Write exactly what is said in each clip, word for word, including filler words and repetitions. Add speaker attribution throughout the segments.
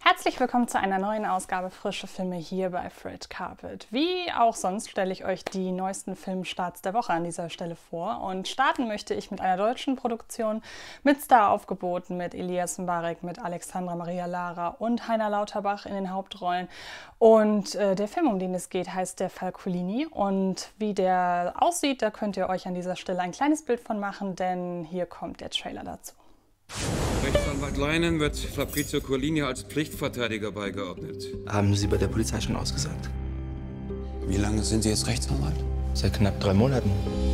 Speaker 1: Herzlich willkommen zu einer neuen Ausgabe Frische Filme hier bei Fred Carpet. Wie auch sonst stelle ich euch die neuesten Filmstarts der Woche an dieser Stelle vor. Und starten möchte ich mit einer deutschen Produktion mit Staraufgeboten, mit Elias Mbarek, mit Alexandra Maria Lara und Heiner Lauterbach in den Hauptrollen. Und äh, der Film, um den es geht, heißt Der Falcolini. Und wie der aussieht, da könnt ihr euch an dieser Stelle ein kleines Bild von machen, denn hier kommt der Trailer dazu.
Speaker 2: Rechtsanwalt Leinen wird Fabrizio Colini als Pflichtverteidiger beigeordnet.
Speaker 3: Haben Sie bei der Polizei schon ausgesagt?
Speaker 4: Wie lange sind Sie jetzt Rechtsanwalt?
Speaker 3: Seit knapp drei Monaten.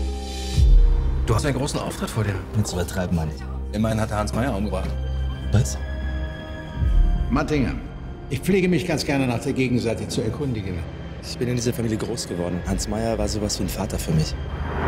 Speaker 3: Du hast einen großen Auftritt vor dir.
Speaker 5: Jetzt übertreibt man.
Speaker 3: Immerhin hat er Hans Meyer umgebracht.
Speaker 5: Was?
Speaker 6: Mattinger, ich pflege mich ganz gerne nach der Gegenseite zu erkundigen.
Speaker 5: Ich bin in dieser Familie groß geworden. Hans Meyer war sowas wie ein Vater für mich.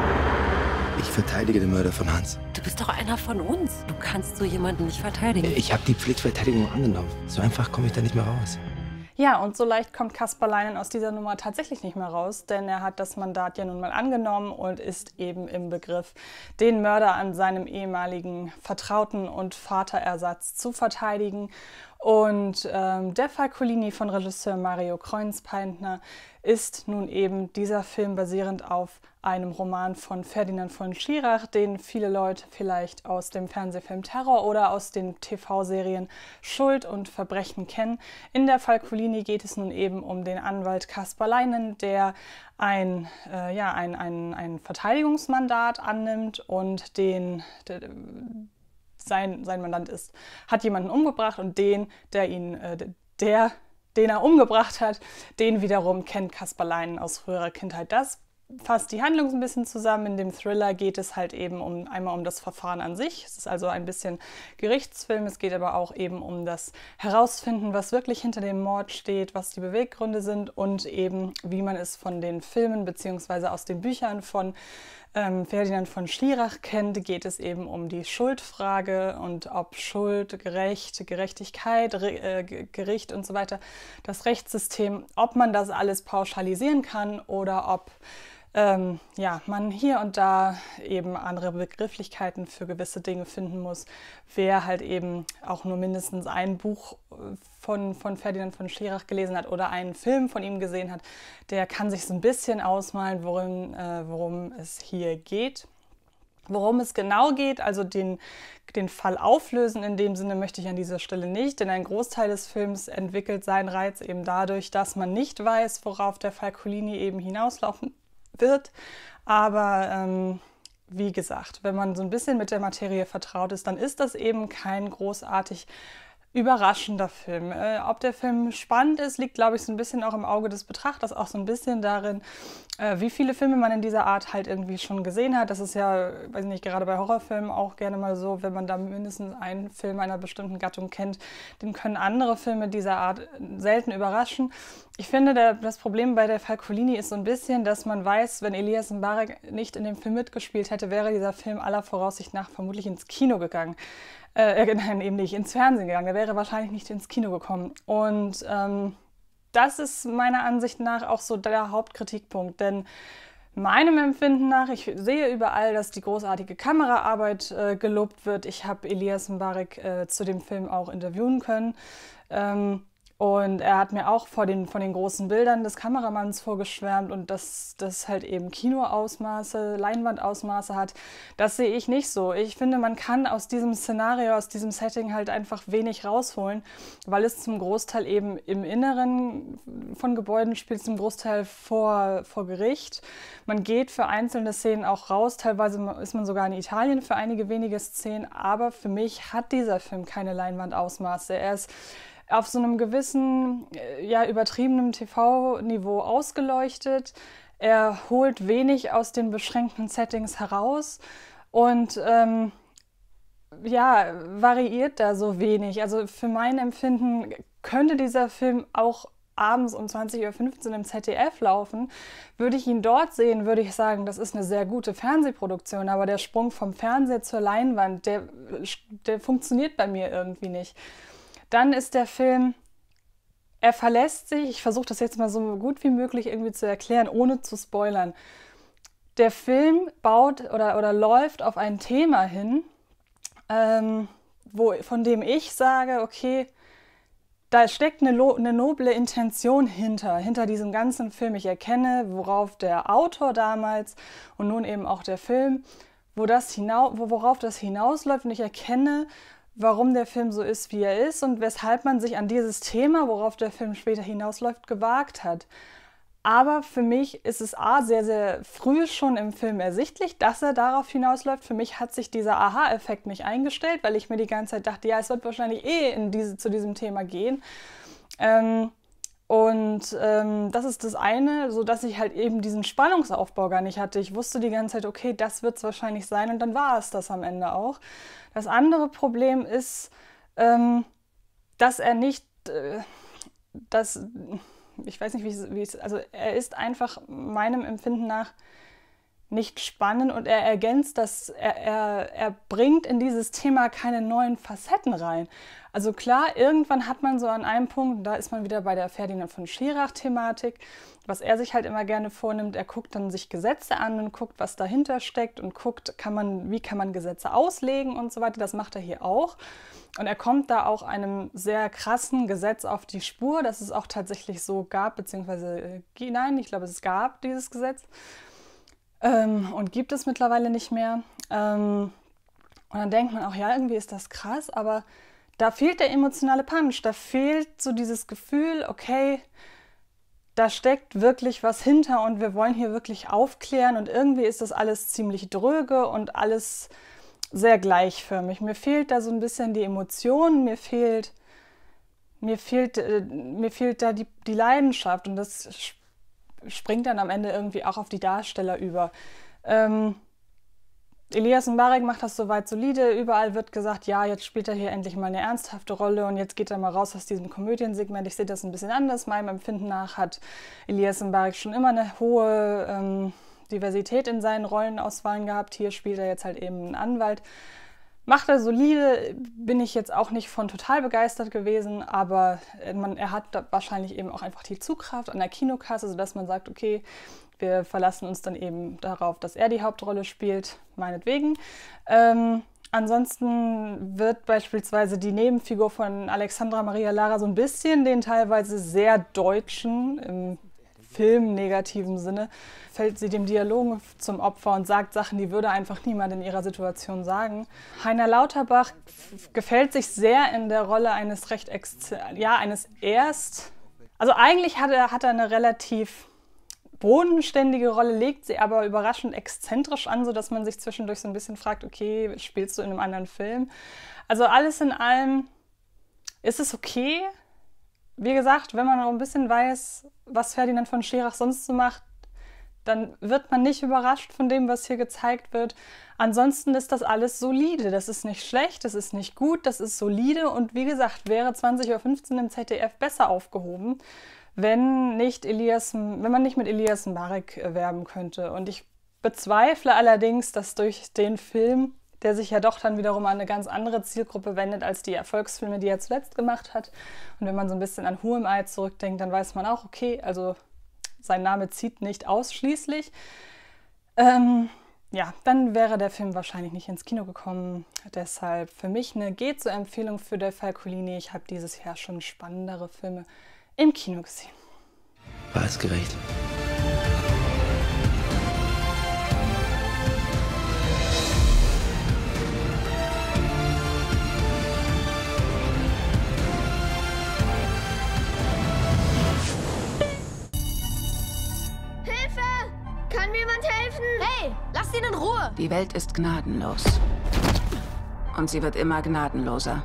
Speaker 5: Ich verteidige den Mörder von Hans.
Speaker 7: Du bist doch einer von uns. Du kannst so jemanden nicht verteidigen.
Speaker 5: Ich habe die Pflichtverteidigung angenommen. So einfach komme ich da nicht mehr raus.
Speaker 1: Ja, und so leicht kommt Kaspar Leinen aus dieser Nummer tatsächlich nicht mehr raus, denn er hat das Mandat ja nun mal angenommen und ist eben im Begriff, den Mörder an seinem ehemaligen Vertrauten und Vaterersatz zu verteidigen. Und ähm, Der Falcolini von Regisseur Mario Kreuzpaintner ist nun eben dieser Film basierend auf einem Roman von Ferdinand von Schirach, den viele Leute vielleicht aus dem Fernsehfilm Terror oder aus den T V-Serien Schuld und Verbrechen kennen. In Der Falcolini geht es nun eben um den Anwalt Kaspar Leinen, der ein, äh, ja, ein, ein, ein Verteidigungsmandat annimmt und den... der, Sein, sein Mandant ist, hat jemanden umgebracht und den, der ihn, äh, der, den er umgebracht hat, den wiederum kennt Kaspar Leinen aus früherer Kindheit. Das fasst die Handlung so ein bisschen zusammen. In dem Thriller geht es halt eben um, einmal um das Verfahren an sich. Es ist also ein bisschen Gerichtsfilm. Es geht aber auch eben um das Herausfinden, was wirklich hinter dem Mord steht, was die Beweggründe sind und eben, wie man es von den Filmen bzw. aus den Büchern von ähm, Ferdinand von Schirach kennt, geht es eben um die Schuldfrage und ob Schuld, Gerecht, Gerechtigkeit, äh, Gericht und so weiter, das Rechtssystem, ob man das alles pauschalisieren kann oder ob Ähm, ja, man hier und da eben andere Begrifflichkeiten für gewisse Dinge finden muss. Wer halt eben auch nur mindestens ein Buch von, von Ferdinand von Schirach gelesen hat oder einen Film von ihm gesehen hat, der kann sich so ein bisschen ausmalen, worum, äh, worum es hier geht. Worum es genau geht, also den, den Fall auflösen, in dem Sinne möchte ich an dieser Stelle nicht, denn ein Großteil des Films entwickelt seinen Reiz eben dadurch, dass man nicht weiß, worauf der Falcolini eben hinauslaufen wird, aber ähm, wie gesagt, wenn man so ein bisschen mit der Materie vertraut ist, dann ist das eben kein großartig überraschender Film. Äh, ob der Film spannend ist, liegt, glaube ich, so ein bisschen auch im Auge des Betrachters, auch so ein bisschen darin, äh, wie viele Filme man in dieser Art halt irgendwie schon gesehen hat. Das ist ja, weiß nicht, gerade bei Horrorfilmen auch gerne mal so, wenn man da mindestens einen Film einer bestimmten Gattung kennt, den können andere Filme dieser Art selten überraschen. Ich finde, der, das Problem bei Der Falcolini ist so ein bisschen, dass man weiß, wenn Elias Mbarek nicht in dem Film mitgespielt hätte, wäre dieser Film aller Voraussicht nach vermutlich ins Kino gegangen. Äh, nein, eben nicht ins Fernsehen gegangen. Der wäre wahrscheinlich nicht ins Kino gekommen. Und ähm, das ist meiner Ansicht nach auch so der Hauptkritikpunkt. Denn meinem Empfinden nach, ich sehe überall, dass die großartige Kameraarbeit äh, gelobt wird. Ich habe Elias Mbarek äh, zu dem Film auch interviewen können. Ähm, Und er hat mir auch vor den, von den großen Bildern des Kameramanns vorgeschwärmt und dass das halt eben Kinoausmaße, Leinwandausmaße hat. Das sehe ich nicht so. Ich finde, man kann aus diesem Szenario, aus diesem Setting halt einfach wenig rausholen, weil es zum Großteil eben im Inneren von Gebäuden spielt, zum Großteil vor, vor Gericht. Man geht für einzelne Szenen auch raus. Teilweise ist man sogar in Italien für einige wenige Szenen. Aber für mich hat dieser Film keine Leinwandausmaße. Er ist auf so einem gewissen, ja, übertriebenen T V-Niveau ausgeleuchtet. Er holt wenig aus den beschränkten Settings heraus und ähm, ja, variiert da so wenig. Also für mein Empfinden könnte dieser Film auch abends um zwanzig Uhr fünfzehn im Z D F laufen. Würde ich ihn dort sehen, würde ich sagen, das ist eine sehr gute Fernsehproduktion, aber der Sprung vom Fernseher zur Leinwand, der, der funktioniert bei mir irgendwie nicht. Dann ist der Film, er verlässt sich, ich versuche das jetzt mal so gut wie möglich irgendwie zu erklären, ohne zu spoilern. Der Film baut oder, oder läuft auf ein Thema hin, ähm, wo, von dem ich sage, okay, da steckt eine, eine noble Intention hinter, hinter diesem ganzen Film. Ich erkenne, worauf der Autor damals und nun eben auch der Film, wo das hinau worauf das hinausläuft. Und ich erkenne, warum der Film so ist, wie er ist und weshalb man sich an dieses Thema, worauf der Film später hinausläuft, gewagt hat. Aber für mich ist es A, sehr, sehr früh schon im Film ersichtlich, dass er darauf hinausläuft. Für mich hat sich dieser Aha-Effekt nicht eingestellt, weil ich mir die ganze Zeit dachte, ja, es wird wahrscheinlich eh in diese, zu diesem Thema gehen. Ähm, und ähm, das ist das eine, sodass ich halt eben diesen Spannungsaufbau gar nicht hatte. Ich wusste die ganze Zeit, okay, das wird es wahrscheinlich sein und dann war es das am Ende auch. Das andere Problem ist, ähm, dass er nicht, äh, dass... Ich weiß nicht, wie es, also er ist einfach meinem Empfinden nach nicht spannend und er ergänzt das, er, er, er bringt in dieses Thema keine neuen Facetten rein. Also klar, irgendwann hat man so an einem Punkt, da ist man wieder bei der Ferdinand von Schirach-Thematik, was er sich halt immer gerne vornimmt, er guckt dann sich Gesetze an und guckt, was dahinter steckt und guckt, kann man, wie kann man Gesetze auslegen und so weiter, das macht er hier auch. Und er kommt da auch einem sehr krassen Gesetz auf die Spur, dass es auch tatsächlich so gab, beziehungsweise, äh, nein, ich glaube, es gab dieses Gesetz ähm, und gibt es mittlerweile nicht mehr. Ähm, und dann denkt man auch, ja, irgendwie ist das krass, aber da fehlt der emotionale Punch, da fehlt so dieses Gefühl, okay, da steckt wirklich was hinter und wir wollen hier wirklich aufklären und irgendwie ist das alles ziemlich dröge und alles sehr gleichförmig. Mir fehlt da so ein bisschen die Emotion, mir fehlt, mir fehlt, äh, mir fehlt da die, die Leidenschaft und das springt dann am Ende irgendwie auch auf die Darsteller über. Ähm, Elias Mbarek macht das soweit solide, überall wird gesagt, ja, jetzt spielt er hier endlich mal eine ernsthafte Rolle und jetzt geht er mal raus aus diesem Komödiensegment. Ich sehe das ein bisschen anders. Meinem Empfinden nach hat Elias Mbarek schon immer eine hohe ähm, Diversität in seinen Rollenauswahlen gehabt. Hier spielt er jetzt halt eben einen Anwalt. Macht er solide, bin ich jetzt auch nicht von total begeistert gewesen, aber man, er hat wahrscheinlich eben auch einfach die Zugkraft an der Kinokasse, sodass man sagt, okay, wir verlassen uns dann eben darauf, dass er die Hauptrolle spielt, meinetwegen. Ähm, ansonsten wird beispielsweise die Nebenfigur von Alexandra Maria Lara so ein bisschen den teilweise sehr deutschen, im filmnegativen Sinne, fällt sie dem Dialog zum Opfer und sagt Sachen, die würde einfach niemand in ihrer Situation sagen. Heiner Lauterbach gefällt sich sehr in der Rolle eines recht, ex ja, eines erst, also eigentlich hat er, hat er eine relativ bodenständige Rolle, legt sie aber überraschend exzentrisch an, sodass man sich zwischendurch so ein bisschen fragt, okay, spielst du in einem anderen Film? Also alles in allem ist es okay. Wie gesagt, wenn man noch ein bisschen weiß, was Ferdinand von Schirach sonst so macht, dann wird man nicht überrascht von dem, was hier gezeigt wird. Ansonsten ist das alles solide. Das ist nicht schlecht, das ist nicht gut, das ist solide. Und wie gesagt, wäre zwanzig Uhr fünfzehn im Z D F besser aufgehoben, wenn, nicht Elias, wenn man nicht mit Elias Mbarek werben könnte. Und ich bezweifle allerdings, dass durch den Film, der sich ja doch dann wiederum an eine ganz andere Zielgruppe wendet als die Erfolgsfilme, die er zuletzt gemacht hat. Und wenn man so ein bisschen an Who Am I zurückdenkt, dann weiß man auch, okay, also sein Name zieht nicht ausschließlich. Ähm, ja, dann wäre der Film wahrscheinlich nicht ins Kino gekommen. Deshalb für mich eine Geht-so-Empfehlung für Del Falcolini. Ich habe dieses Jahr schon spannendere Filme im Kino gesehen.
Speaker 5: War es gerecht?
Speaker 8: Kann mir jemand helfen?
Speaker 7: Hey, lass ihn in Ruhe!
Speaker 9: Die Welt ist gnadenlos. Und sie wird immer gnadenloser.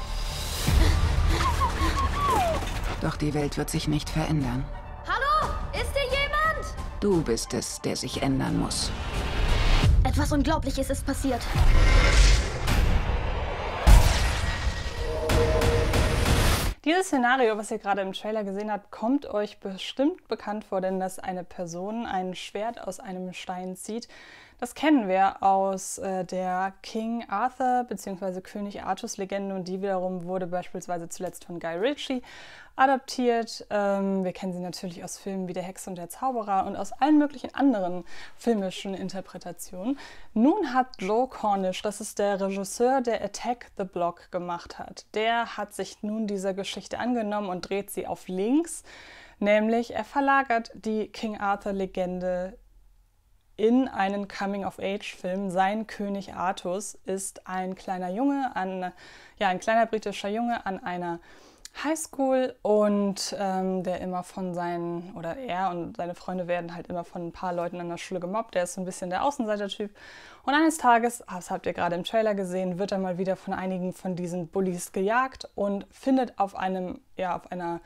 Speaker 9: Doch die Welt wird sich nicht verändern.
Speaker 8: Hallo? Ist hier jemand?
Speaker 9: Du bist es, der sich ändern muss.
Speaker 8: Etwas Unglaubliches ist passiert.
Speaker 1: Dieses Szenario, was ihr gerade im Trailer gesehen habt, kommt euch bestimmt bekannt vor, denn dass eine Person ein Schwert aus einem Stein zieht. Das kennen wir aus äh, der King Arthur bzw. König Artus Legende und die wiederum wurde beispielsweise zuletzt von Guy Ritchie adaptiert. Ähm, wir kennen sie natürlich aus Filmen wie Der Hexe und der Zauberer und aus allen möglichen anderen filmischen Interpretationen. Nun hat Joe Cornish, das ist der Regisseur, der Attack the Block gemacht hat, der hat sich nun dieser Geschichte angenommen und dreht sie auf links, nämlich er verlagert die King Arthur Legende in einen Coming-of-Age-Film. Sein König Artus ist ein kleiner Junge, an, ja, ein kleiner britischer Junge an einer Highschool und ähm, der immer von seinen, oder er und seine Freunde werden halt immer von ein paar Leuten an der Schule gemobbt. Der ist so ein bisschen der Außenseiter-Typ. Und eines Tages, das habt ihr gerade im Trailer gesehen, wird er mal wieder von einigen von diesen Bullies gejagt und findet auf einem, ja, auf einer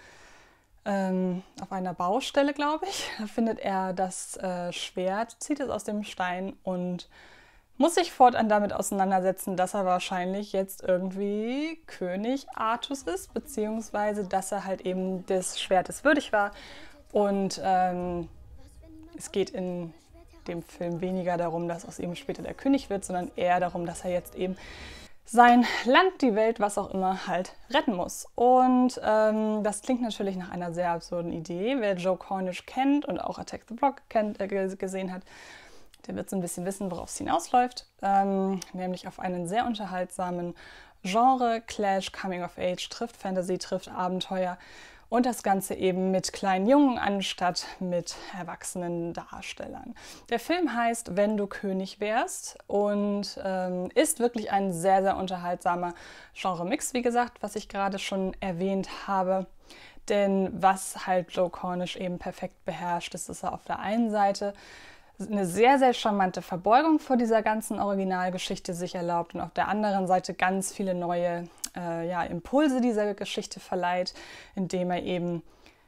Speaker 1: Ähm, auf einer Baustelle, glaube ich, da findet er das äh, Schwert, zieht es aus dem Stein und muss sich fortan damit auseinandersetzen, dass er wahrscheinlich jetzt irgendwie König Artus ist, beziehungsweise dass er halt eben des Schwertes würdig war. Und ähm, es geht in dem Film weniger darum, dass aus ihm später der König wird, sondern eher darum, dass er jetzt eben sein Land, die Welt, was auch immer, halt retten muss. Und ähm, das klingt natürlich nach einer sehr absurden Idee. Wer Joe Cornish kennt und auch Attack the Block kennt, äh, gesehen hat, der wird so ein bisschen wissen, worauf es hinausläuft. Ähm, nämlich auf einen sehr unterhaltsamen Genre-Clash, Coming-of-Age, trifft Fantasy, trifft Abenteuer. Und das Ganze eben mit kleinen Jungen anstatt mit erwachsenen Darstellern. Der Film heißt Wenn du König wärst und ähm, ist wirklich ein sehr, sehr unterhaltsamer Genre-Mix, wie gesagt, was ich gerade schon erwähnt habe. Denn was halt Joe Cornish eben perfekt beherrscht, ist, dass er auf der einen Seite eine sehr, sehr charmante Verbeugung vor dieser ganzen Originalgeschichte sich erlaubt und auf der anderen Seite ganz viele neue äh, ja, Impulse dieser Geschichte verleiht, indem er eben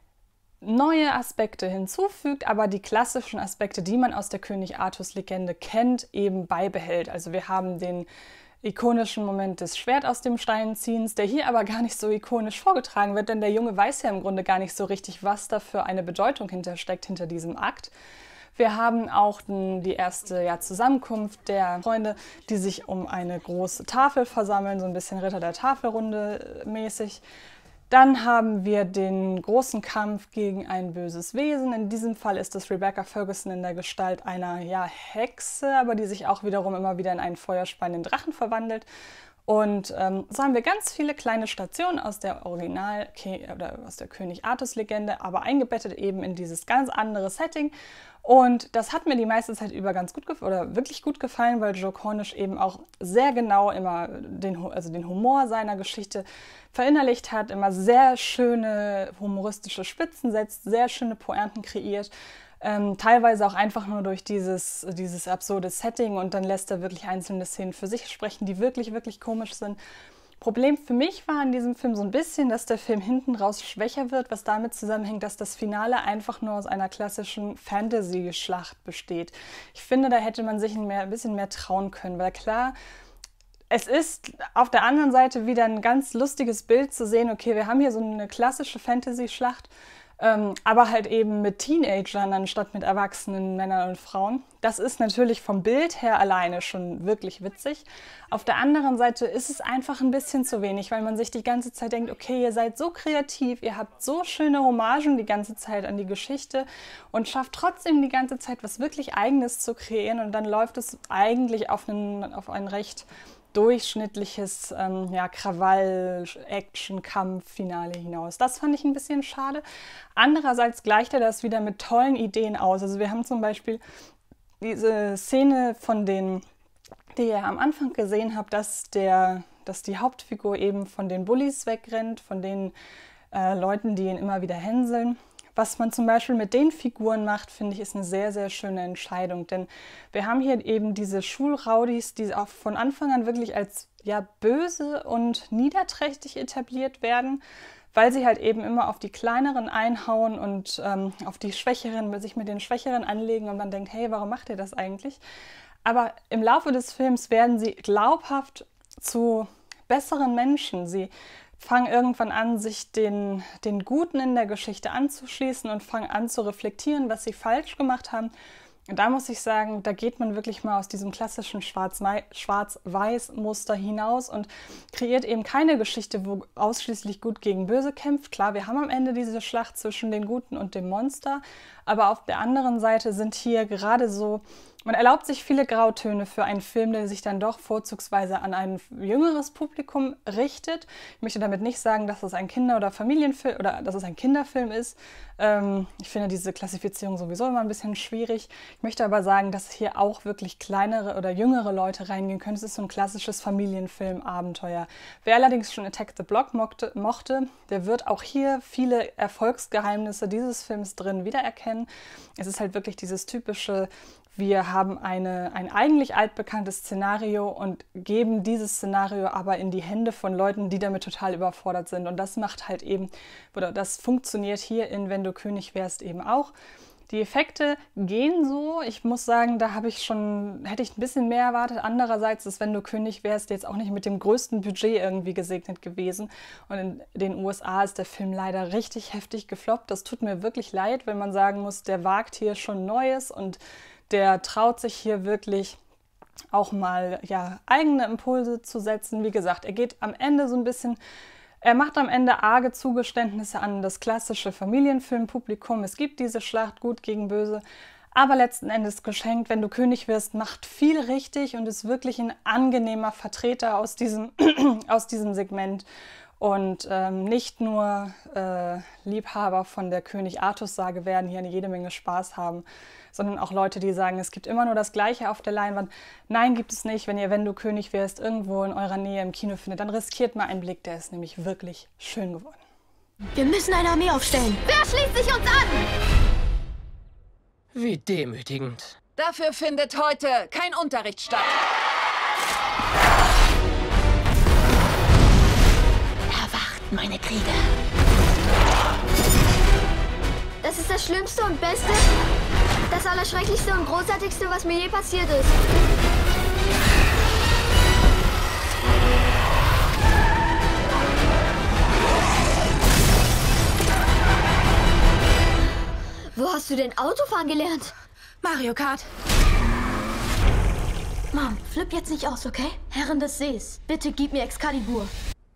Speaker 1: neue Aspekte hinzufügt, aber die klassischen Aspekte, die man aus der König Artus Legende kennt, eben beibehält. Also wir haben den ikonischen Moment des Schwert aus dem Stein ziehens, der hier aber gar nicht so ikonisch vorgetragen wird, denn der Junge weiß ja im Grunde gar nicht so richtig, was da für eine Bedeutung hintersteckt hinter diesem Akt. Wir haben auch die erste ja, Zusammenkunft der Freunde, die sich um eine große Tafel versammeln, so ein bisschen Ritter der Tafelrunde mäßig. Dann haben wir den großen Kampf gegen ein böses Wesen. In diesem Fall ist es Rebecca Ferguson in der Gestalt einer ja, Hexe, aber die sich auch wiederum immer wieder in einen feuerspeienden Drachen verwandelt. Und ähm, so haben wir ganz viele kleine Stationen aus der Original- oder aus der König Artus Legende, aber eingebettet eben in dieses ganz andere Setting. Und das hat mir die meiste Zeit über ganz gut gefallen, oder wirklich gut gefallen, weil Joe Cornish eben auch sehr genau immer den, also den Humor seiner Geschichte verinnerlicht hat, immer sehr schöne humoristische Spitzen setzt, sehr schöne Pointen kreiert. Ähm, teilweise auch einfach nur durch dieses, dieses absurde Setting und dann lässt er wirklich einzelne Szenen für sich sprechen, die wirklich, wirklich komisch sind. Problem für mich war in diesem Film so ein bisschen, dass der Film hinten raus schwächer wird, was damit zusammenhängt, dass das Finale einfach nur aus einer klassischen Fantasy-Schlacht besteht. Ich finde, da hätte man sich ein, mehr, ein bisschen mehr trauen können, weil klar, es ist auf der anderen Seite wieder ein ganz lustiges Bild zu sehen, okay, wir haben hier so eine klassische Fantasy-Schlacht, Ähm, aber halt eben mit Teenagern anstatt mit erwachsenen Männern und Frauen. Das ist natürlich vom Bild her alleine schon wirklich witzig. Auf der anderen Seite ist es einfach ein bisschen zu wenig, weil man sich die ganze Zeit denkt, okay, ihr seid so kreativ, ihr habt so schöne Hommagen die ganze Zeit an die Geschichte und schafft trotzdem die ganze Zeit was wirklich Eigenes zu kreieren und dann läuft es eigentlich auf, einen, auf ein recht durchschnittliches ähm, ja, Krawall-Action-Kampf-Finale hinaus. Das fand ich ein bisschen schade. Andererseits gleicht er das wieder mit tollen Ideen aus. Also wir haben zum Beispiel diese Szene von den, die ihr am Anfang gesehen habt, dass, der, dass die Hauptfigur eben von den Bullies wegrennt, von den äh, Leuten, die ihn immer wieder hänseln. Was man zum Beispiel mit den Figuren macht, finde ich, ist eine sehr, sehr schöne Entscheidung. Denn wir haben hier eben diese Schulraudis, die auch von Anfang an wirklich als ja, böse und niederträchtig etabliert werden, weil sie halt eben immer auf die Kleineren einhauen und ähm, auf die Schwächeren, sich mit den Schwächeren anlegen und man denkt, hey, warum macht ihr das eigentlich? Aber im Laufe des Films werden sie glaubhaft zu besseren Menschen. Sie fangen irgendwann an, sich den, den Guten in der Geschichte anzuschließen und fangen an zu reflektieren, was sie falsch gemacht haben Da muss ich sagen, da geht man wirklich mal aus diesem klassischen Schwarz-Weiß-Muster hinaus und kreiert eben keine Geschichte, wo ausschließlich Gut gegen Böse kämpft. Klar, wir haben am Ende diese Schlacht zwischen den Guten und dem Monster, aber auf der anderen Seite sind hier gerade so, man erlaubt sich viele Grautöne für einen Film, der sich dann doch vorzugsweise an ein jüngeres Publikum richtet. Ich möchte damit nicht sagen, dass es ein Kinder- oder Familienfilm oder dass es ein Kinderfilm ist. Ähm, ich finde diese Klassifizierung sowieso immer ein bisschen schwierig. Ich möchte aber sagen, dass hier auch wirklich kleinere oder jüngere Leute reingehen können. Es ist so ein klassisches Familienfilm-Abenteuer. Wer allerdings schon Attack the Block mochte, mochte, der wird auch hier viele Erfolgsgeheimnisse dieses Films drin wiedererkennen. Es ist halt wirklich dieses typische: Wir haben eine, ein eigentlich altbekanntes Szenario und geben dieses Szenario aber in die Hände von Leuten, die damit total überfordert sind. Und das macht halt eben, oder das funktioniert hier in Wenn du König wärst eben auch. Die Effekte gehen so. Ich muss sagen, da habe ich schon, hätte ich ein bisschen mehr erwartet. Andererseits ist Wenn du König wärst jetzt auch nicht mit dem größten Budget irgendwie gesegnet gewesen. Und in den U S A ist der Film leider richtig heftig gefloppt. Das tut mir wirklich leid, wenn man sagen muss, der wagt hier schon Neues und der traut sich hier wirklich auch mal ja, eigene Impulse zu setzen. Wie gesagt, er geht am Ende so ein bisschen, er macht am Ende arge Zugeständnisse an das klassische Familienfilmpublikum. Es gibt diese Schlacht Gut gegen Böse, aber letzten Endes geschenkt. Wenn du König wirst, macht viel richtig und ist wirklich ein angenehmer Vertreter aus diesem, aus diesem Segment. Und ähm, nicht nur äh, Liebhaber von der König-Artus-Sage werden hier eine jede Menge Spaß haben, sondern auch Leute, die sagen, es gibt immer nur das Gleiche auf der Leinwand. Nein, gibt es nicht. Wenn ihr Wenn du König wärst irgendwo in eurer Nähe im Kino findet, dann riskiert mal einen Blick. Der ist nämlich wirklich schön geworden.
Speaker 8: Wir müssen eine Armee aufstellen. Wer schließt sich uns an?
Speaker 10: Wie demütigend.
Speaker 9: Dafür findet heute kein Unterricht statt.
Speaker 8: Meine Krieger. Das ist das Schlimmste und Beste, das Allerschrecklichste und Großartigste, was mir je passiert ist. Wo hast du denn Autofahren gelernt?
Speaker 9: Mario Kart.
Speaker 8: Mom, flipp jetzt nicht aus, okay? Herren des Sees, bitte gib mir Excalibur.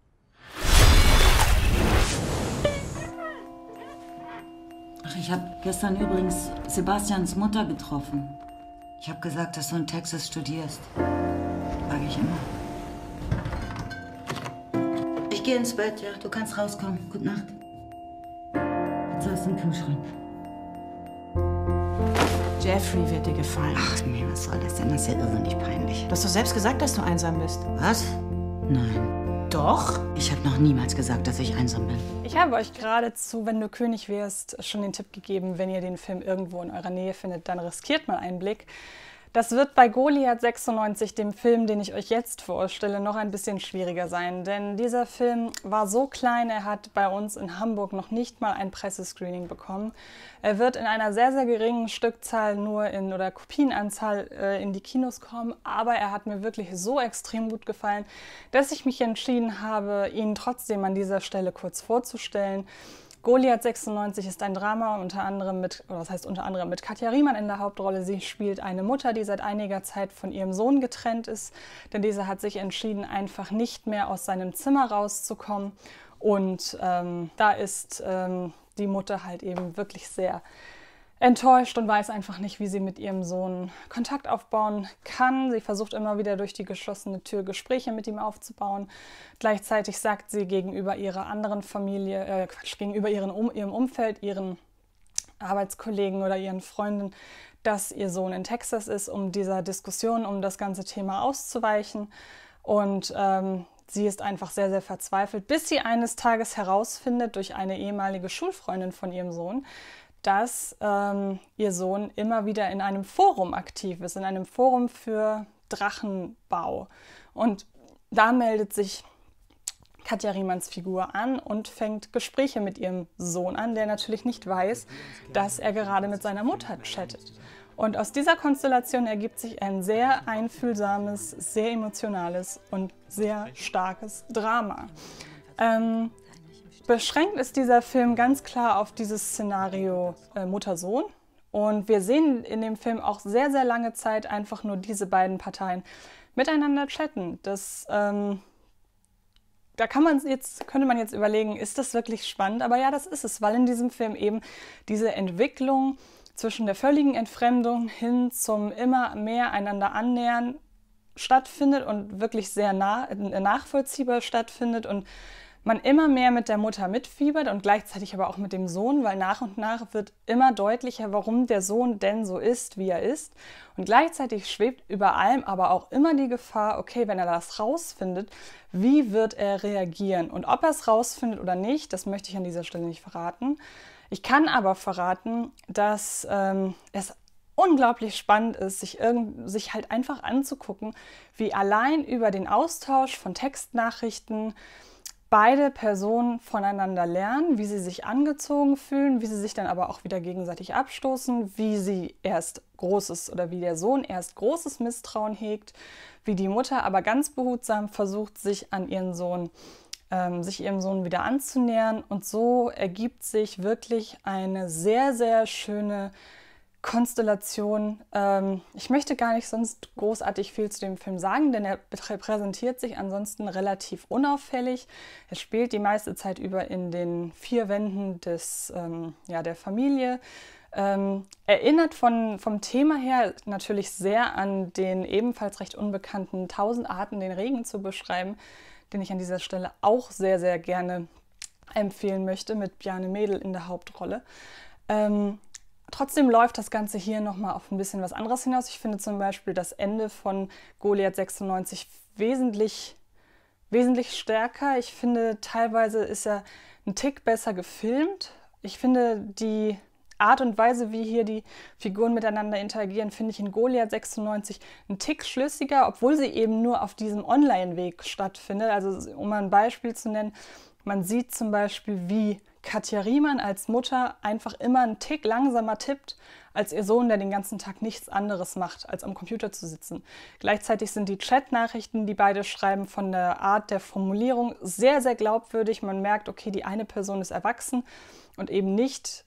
Speaker 11: Ich habe gestern übrigens Sebastians Mutter getroffen. Ich habe gesagt, dass du in Texas studierst. Sag ich immer. Ich gehe ins Bett, ja? Du kannst rauskommen. Gute Nacht. Pizza ist im Kühlschrank.
Speaker 12: Jeffrey wird dir gefallen.
Speaker 11: Ach nee, was soll das denn? Das ist ja irrsinnig peinlich.
Speaker 12: Du hast doch selbst gesagt, dass du einsam bist.
Speaker 11: Was? Nein.
Speaker 12: Doch?
Speaker 11: Ich habe noch niemals gesagt, dass ich einsam bin.
Speaker 1: Ich habe euch gerade zu Wenn du König wärst schon den Tipp gegeben, wenn ihr den Film irgendwo in eurer Nähe findet, dann riskiert mal einen Blick. Das wird bei Goliath sechsundneunzig, dem Film, den ich euch jetzt vorstelle, noch ein bisschen schwieriger sein. Denn dieser Film war so klein, er hat bei uns in Hamburg noch nicht mal ein Pressescreening bekommen. Er wird in einer sehr, sehr geringen Stückzahl nur in oder Kopienanzahl äh, in die Kinos kommen. Aber er hat mir wirklich so extrem gut gefallen, dass ich mich entschieden habe, ihn trotzdem an dieser Stelle kurz vorzustellen. Goliath sechsundneunzig ist ein Drama, unter anderem mit, oder das heißt unter anderem mit Katja Riemann in der Hauptrolle. Sie spielt eine Mutter, die seit einiger Zeit von ihrem Sohn getrennt ist, denn dieser hat sich entschieden, einfach nicht mehr aus seinem Zimmer rauszukommen. Und ähm, da ist ähm, die Mutter halt eben wirklich sehr enttäuscht und weiß einfach nicht, wie sie mit ihrem Sohn Kontakt aufbauen kann. Sie versucht immer wieder durch die geschlossene Tür Gespräche mit ihm aufzubauen. Gleichzeitig sagt sie gegenüber ihrer anderen Familie, äh, Quatsch, gegenüber ihren, um, ihrem Umfeld, ihren Arbeitskollegen oder ihren Freunden, dass ihr Sohn in Texas ist, um dieser Diskussion, um das ganze Thema auszuweichen. Und ähm, sie ist einfach sehr, sehr verzweifelt, bis sie eines Tages herausfindet, durch eine ehemalige Schulfreundin von ihrem Sohn, dass ähm, ihr Sohn immer wieder in einem Forum aktiv ist, in einem Forum für Drachenbau. Und da meldet sich Katja Riemanns Figur an und fängt Gespräche mit ihrem Sohn an, der natürlich nicht weiß, dass er gerade mit seiner Mutter chattet. Und aus dieser Konstellation ergibt sich ein sehr einfühlsames, sehr emotionales und sehr starkes Drama. Ähm, Beschränkt ist dieser Film ganz klar auf dieses Szenario äh, Mutter-Sohn Und wir sehen in dem Film auch sehr, sehr lange Zeit einfach nur diese beiden Parteien miteinander chatten. Das, ähm, da kann man jetzt, könnte man jetzt überlegen, ist das wirklich spannend? Aber ja, das ist es, weil in diesem Film eben diese Entwicklung zwischen der völligen Entfremdung hin zum immer mehr einander annähern stattfindet und wirklich sehr nah, nachvollziehbar stattfindet und man immer mehr mit der Mutter mitfiebert und gleichzeitig aber auch mit dem Sohn, weil nach und nach wird immer deutlicher, warum der Sohn denn so ist, wie er ist. Und gleichzeitig schwebt über allem aber auch immer die Gefahr, okay, wenn er das rausfindet, wie wird er reagieren? Und ob er es rausfindet oder nicht, das möchte ich an dieser Stelle nicht verraten. Ich kann aber verraten, dass ähm, es unglaublich spannend ist, sich, irgend, sich halt einfach anzugucken, wie allein über den Austausch von Textnachrichten beide Personen voneinander lernen, wie sie sich angezogen fühlen, wie sie sich dann aber auch wieder gegenseitig abstoßen, wie sie erst großes oder wie der Sohn erst großes Misstrauen hegt, wie die Mutter aber ganz behutsam versucht, sich an ihren Sohn, ähm, sich ihrem Sohn wieder anzunähern. Und so ergibt sich wirklich eine sehr, sehr schöne Konstellation. Ähm, ich möchte gar nicht sonst großartig viel zu dem Film sagen, denn er präsentiert sich ansonsten relativ unauffällig. Er spielt die meiste Zeit über in den vier Wänden des, ähm, ja, der Familie. Ähm, erinnert von, vom Thema her natürlich sehr an den ebenfalls recht unbekannten Tausend Arten, den Regen zu beschreiben, den ich an dieser Stelle auch sehr, sehr gerne empfehlen möchte, mit Bjarne Mädel in der Hauptrolle. Ähm, Trotzdem läuft das Ganze hier nochmal auf ein bisschen was anderes hinaus. Ich finde zum Beispiel das Ende von Goliath sechsundneunzig wesentlich, wesentlich stärker. Ich finde, teilweise ist er ein Tick besser gefilmt. Ich finde, die Art und Weise, wie hier die Figuren miteinander interagieren, finde ich in Goliath sechsundneunzig einen Tick schlüssiger, obwohl sie eben nur auf diesem Online-Weg stattfindet. Also um mal ein Beispiel zu nennen, man sieht zum Beispiel, wie Katja Riemann als Mutter einfach immer einen Tick langsamer tippt als ihr Sohn, der den ganzen Tag nichts anderes macht, als am Computer zu sitzen. Gleichzeitig sind die Chatnachrichten, die beide schreiben, von der Art der Formulierung sehr, sehr glaubwürdig. Man merkt, okay, die eine Person ist erwachsen und eben nicht,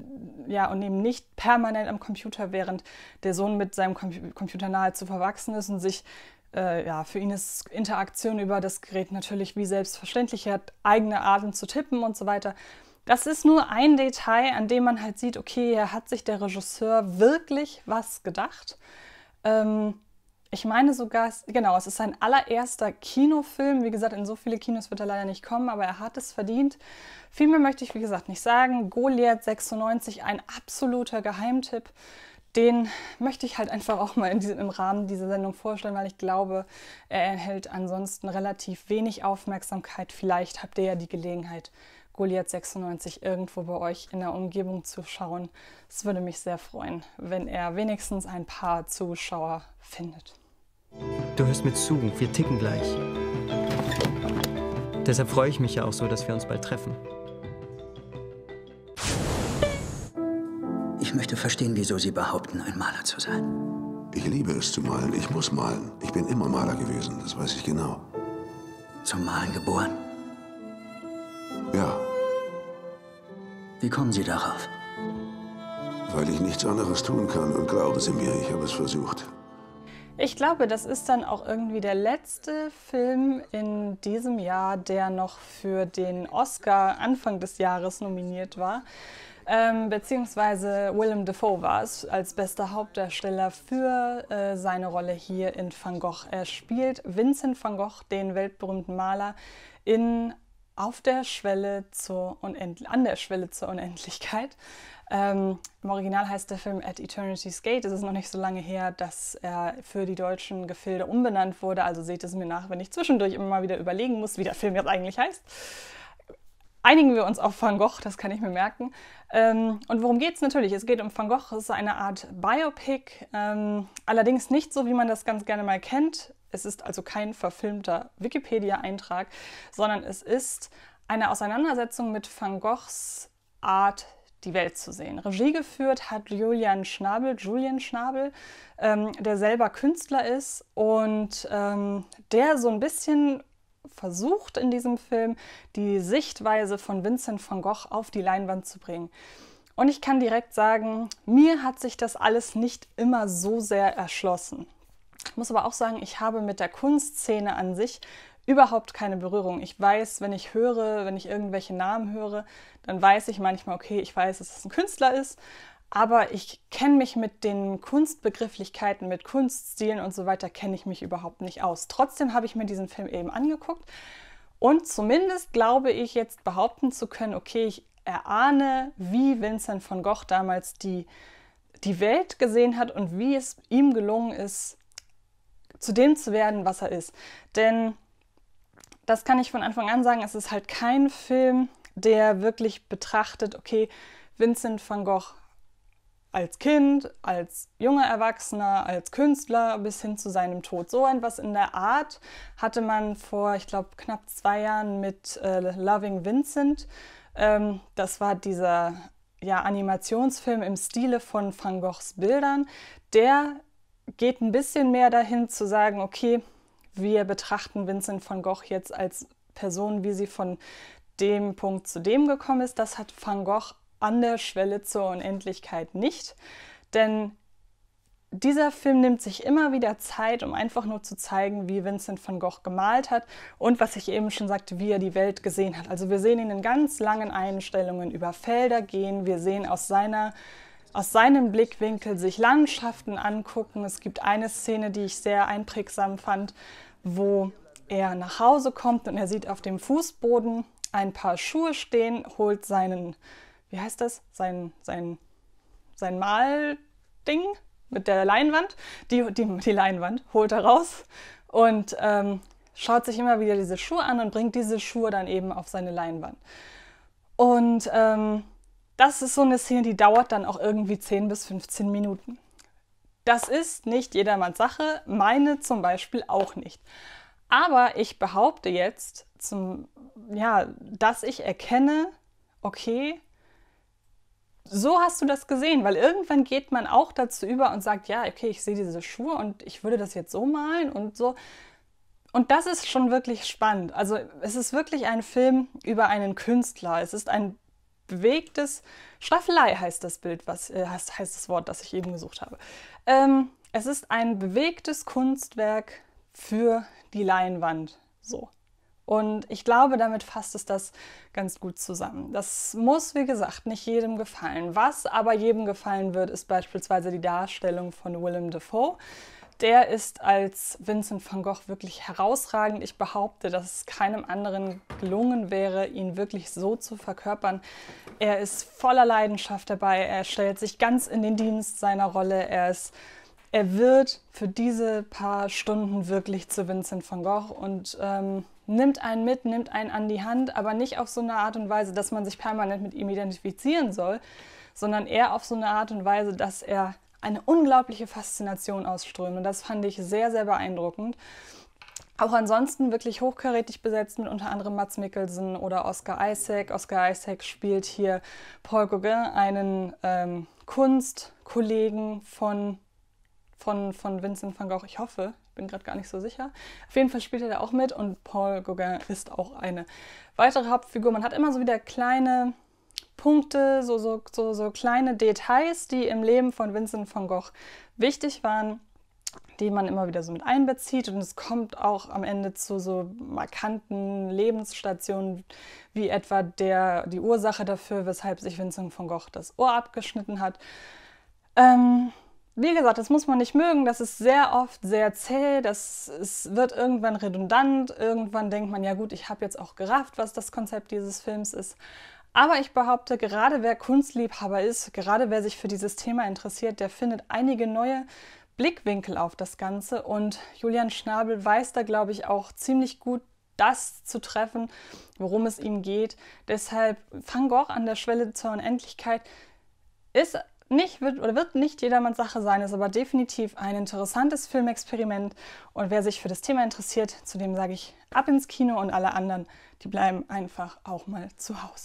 Speaker 1: ja, und eben nicht permanent am Computer, während der Sohn mit seinem Com- Computer nahezu verwachsen ist und sich Äh, ja, für ihn ist Interaktion über das Gerät natürlich wie selbstverständlich. Er hat eigene Arten zu tippen und so weiter. Das ist nur ein Detail, an dem man halt sieht, okay, hier hat sich der Regisseur wirklich was gedacht. Ähm, ich meine sogar, genau, es ist sein allererster Kinofilm. Wie gesagt, in so viele Kinos wird er leider nicht kommen, aber er hat es verdient. Viel mehr möchte ich, wie gesagt, nicht sagen. Goliath sechsundneunzig, ein absoluter Geheimtipp. Den möchte ich halt einfach auch mal in diesem, im Rahmen dieser Sendung vorstellen, weil ich glaube, er erhält ansonsten relativ wenig Aufmerksamkeit. Vielleicht habt ihr ja die Gelegenheit, Goliath sechsundneunzig irgendwo bei euch in der Umgebung zu schauen. Es würde mich sehr freuen, wenn er wenigstens ein paar Zuschauer findet.
Speaker 10: Du hörst mir zu, wir ticken gleich. Deshalb freue ich mich ja auch so, dass wir uns bald treffen.
Speaker 13: Ich möchte verstehen, wieso Sie behaupten, ein Maler zu sein.
Speaker 14: Ich liebe es zu malen. Ich muss malen. Ich bin immer Maler gewesen, das weiß ich genau.
Speaker 13: Zum Malen geboren?
Speaker 14: Ja.
Speaker 13: Wie kommen Sie darauf?
Speaker 14: Weil ich nichts anderes tun kann und glauben Sie mir, ich habe es versucht.
Speaker 1: Ich glaube, das ist dann auch irgendwie der letzte Film in diesem Jahr, der noch für den Oscar Anfang des Jahres nominiert war. Ähm, beziehungsweise Willem Dafoe war es als bester Hauptdarsteller für äh, seine Rolle hier in Van Gogh. Er spielt Vincent van Gogh, den weltberühmten Maler, in Auf der Schwelle zur Unend- an der Schwelle zur Unendlichkeit. Ähm, Im Original heißt der Film At Eternity's Gate. Es ist noch nicht so lange her, dass er für die deutschen Gefilde umbenannt wurde. Also seht es mir nach, wenn ich zwischendurch immer mal wieder überlegen muss, wie der Film jetzt eigentlich heißt. Einigen wir uns auf Van Gogh, das kann ich mir merken. Ähm, und worum geht es natürlich? Es geht um Van Gogh, es ist eine Art Biopic, ähm, allerdings nicht so, wie man das ganz gerne mal kennt. Es ist also kein verfilmter Wikipedia-Eintrag, sondern es ist eine Auseinandersetzung mit Van Goghs Art, die Welt zu sehen. Regie geführt hat Julian Schnabel, Julian Schnabel, ähm, der selber Künstler ist und ähm, der so ein bisschen versucht in diesem Film, die Sichtweise von Vincent van Gogh auf die Leinwand zu bringen. Und ich kann direkt sagen, mir hat sich das alles nicht immer so sehr erschlossen. Ich muss aber auch sagen, ich habe mit der Kunstszene an sich überhaupt keine Berührung. Ich weiß, wenn ich höre, wenn ich irgendwelche Namen höre, dann weiß ich manchmal, okay, ich weiß, dass es ein Künstler ist, aber ich kenne mich mit den Kunstbegrifflichkeiten, mit Kunststilen und so weiter, kenne ich mich überhaupt nicht aus. Trotzdem habe ich mir diesen Film eben angeguckt und zumindest glaube ich jetzt behaupten zu können, okay, ich erahne, wie Vincent van Gogh damals die, die Welt gesehen hat und wie es ihm gelungen ist, zu dem zu werden, was er ist. Denn das kann ich von Anfang an sagen, es ist halt kein Film, der wirklich betrachtet, okay, Vincent van Gogh als Kind, als junger Erwachsener, als Künstler bis hin zu seinem Tod. So etwas in der Art hatte man vor, ich glaube, knapp zwei Jahren mit äh, Loving Vincent. Ähm, das war dieser ja, Animationsfilm im Stile von Van Goghs Bildern. Der geht ein bisschen mehr dahin zu sagen, okay, wir betrachten Vincent van Gogh jetzt als Person, wie sie von dem Punkt zu dem gekommen ist. Das hat Van Gogh an der Schwelle zur Unendlichkeit nicht. Denn dieser Film nimmt sich immer wieder Zeit, um einfach nur zu zeigen, wie Vincent van Gogh gemalt hat und was ich eben schon sagte, wie er die Welt gesehen hat. Also wir sehen ihn in ganz langen Einstellungen über Felder gehen. Wir sehen aus seiner aus seinem Blickwinkel sich Landschaften angucken. Es gibt eine Szene, die ich sehr einprägsam fand, wo er nach Hause kommt und er sieht auf dem Fußboden ein paar Schuhe stehen, holt seinen, wie heißt das, sein, sein, sein Malding mit der Leinwand, die, die, die Leinwand holt er raus und ähm, schaut sich immer wieder diese Schuhe an und bringt diese Schuhe dann eben auf seine Leinwand. Und ähm, das ist so eine Szene, die dauert dann auch irgendwie zehn bis fünfzehn Minuten. Das ist nicht jedermanns Sache, meine zum Beispiel auch nicht. Aber ich behaupte jetzt, zum, ja, dass ich erkenne, okay, so hast du das gesehen, weil irgendwann geht man auch dazu über und sagt, ja, okay, ich sehe diese Schuhe und ich würde das jetzt so malen und so. Und das ist schon wirklich spannend. Also es ist wirklich ein Film über einen Künstler. Es ist ein bewegtes, Staffelei heißt das Bild, was äh, heißt, heißt das Wort, das ich eben gesucht habe. Ähm, es ist ein bewegtes Kunstwerk für die Leinwand. So. Und ich glaube, damit fasst es das ganz gut zusammen. Das muss, wie gesagt, nicht jedem gefallen. Was aber jedem gefallen wird, ist beispielsweise die Darstellung von Willem Dafoe. Der ist als Vincent van Gogh wirklich herausragend. Ich behaupte, dass es keinem anderen gelungen wäre, ihn wirklich so zu verkörpern. Er ist voller Leidenschaft dabei. Er stellt sich ganz in den Dienst seiner Rolle. Er ist, er wird für diese paar Stunden wirklich zu Vincent van Gogh und ähm, nimmt einen mit, nimmt einen an die Hand, aber nicht auf so eine Art und Weise, dass man sich permanent mit ihm identifizieren soll, sondern eher auf so eine Art und Weise, dass er eine unglaubliche Faszination ausströmt. Und das fand ich sehr, sehr beeindruckend. Auch ansonsten wirklich hochkarätig besetzt mit unter anderem Mads Mikkelsen oder Oscar Isaac. Oscar Isaac spielt hier Paul Gauguin, einen ähm, Kunstkollegen von, von, von Vincent van Gogh. Ich hoffe, ich bin gerade gar nicht so sicher. Auf jeden Fall spielt er da auch mit und Paul Gauguin ist auch eine weitere Hauptfigur. Man hat immer so wieder kleine Punkte, so, so, so, so kleine Details, die im Leben von Vincent van Gogh wichtig waren, die man immer wieder so mit einbezieht. Und es kommt auch am Ende zu so markanten Lebensstationen, wie etwa der, die Ursache dafür, weshalb sich Vincent van Gogh das Ohr abgeschnitten hat. Ähm, wie gesagt, das muss man nicht mögen, das ist sehr oft sehr zäh, das es wird irgendwann redundant, irgendwann denkt man, ja gut, ich habe jetzt auch gerafft, was das Konzept dieses Films ist. Aber ich behaupte, gerade wer Kunstliebhaber ist, gerade wer sich für dieses Thema interessiert, der findet einige neue Blickwinkel auf das Ganze. Und Julian Schnabel weiß da, glaube ich, auch ziemlich gut, das zu treffen, worum es ihm geht. Deshalb Van Gogh an der Schwelle zur Unendlichkeit ist nicht, wird, oder wird nicht jedermanns Sache sein, ist aber definitiv ein interessantes Filmexperiment. Und wer sich für das Thema interessiert, zu dem sage ich ab ins Kino und alle anderen, die bleiben einfach auch mal zu Hause.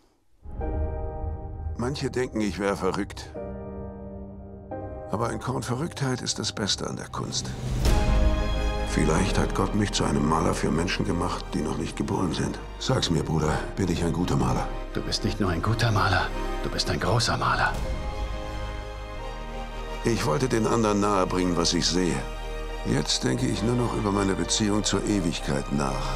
Speaker 14: Manche denken, ich wäre verrückt. Aber ein Korn Verrücktheit ist das Beste an der Kunst. Vielleicht hat Gott mich zu einem Maler für Menschen gemacht, die noch nicht geboren sind. Sag's mir, Bruder, bin ich ein guter Maler?
Speaker 6: Du bist nicht nur ein guter Maler, du bist ein großer Maler.
Speaker 14: Ich wollte den anderen nahebringen, was ich sehe. Jetzt denke ich nur noch über meine Beziehung zur Ewigkeit nach.